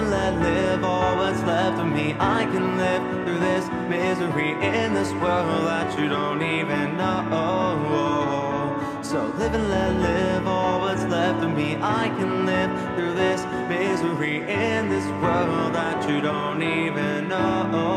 and let live all what's left of me. I can live through this misery in this world that you don't even know. So live and let live all what's left of me. I can live through this misery in this world that you don't even know.